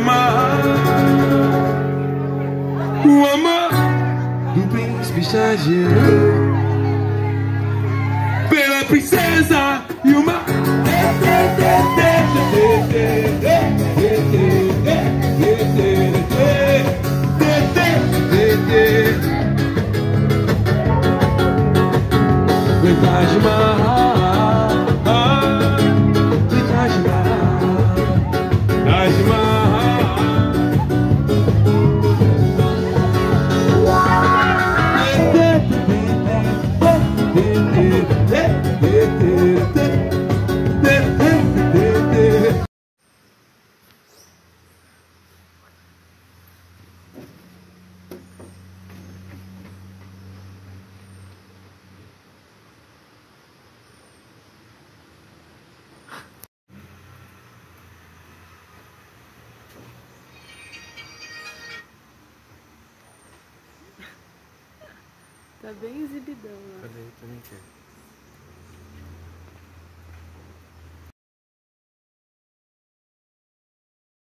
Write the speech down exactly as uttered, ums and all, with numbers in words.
Mahal, o amor do príncipe Shahjahan pela princesa e o mar. Taj Mahal, Taj Mahal, Taj Mahal. Tá bem exibidão, né? Cadê? Eu também quero.